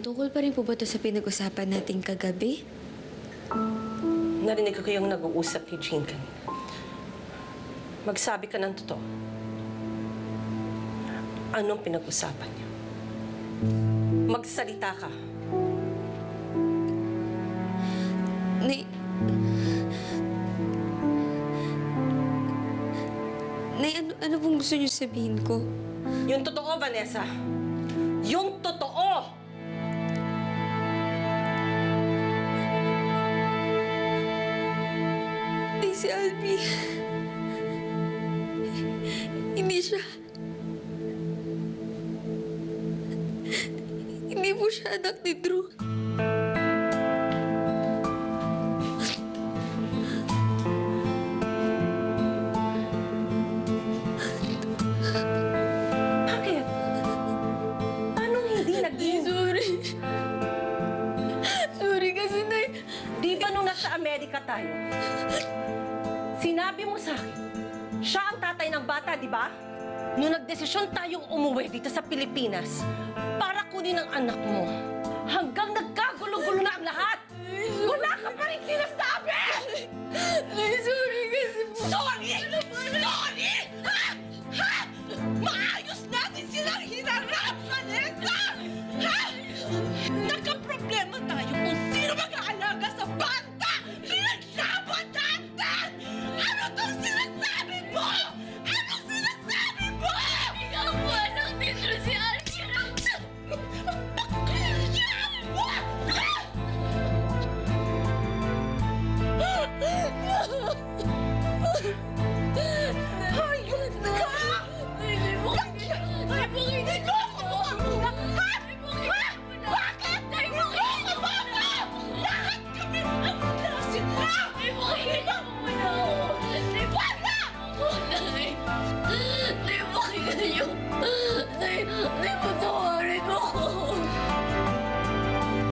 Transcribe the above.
Tungkol pa rin po ba ito sa pinag-usapan natin kagabi? Narinig ko kayong nag-uusap kay Jane kanina. Magsabi ka ng totoo. Anong pinag-usapan niyo? Magsalita ka. Nay, ano pong gusto niyo sabihin ko? Yung totoo, Vanessa. Yung totoo! Nay, si Albie. Hindi po siya anak ni Drew. Bakit? Paano hindi naging... Sorry kasi, Nay. Di ba nung nasa Amerika tayo, sinabi mo sa akin, siya ang tatay ng bata, di ba? Nung nagdesisyon tayong umuwi dito sa Pilipinas para kunin ang anak mo, hanggang nagkagulo-gulo na ang lahat, wala ka pa rin sinasabi! Nay, sorry kasi po. Sorry! Sorry! Ha? Ha? Maayos natin silang hinarap, Vanessa! Ha? Nagka-problema tayo kung sino mag-aalaga sa bata! Pinaglaban natin! Ano tong sinasabi mo? Anong sinasabi mo? Ikaw po anak ni Drew si Albie. Hayop ka! Hindi mo ako lahat! Bakit? Hindi mo ako bata! Lahat kami ang lasin na! Hindi mo wala! Nay, tawarin mo ko.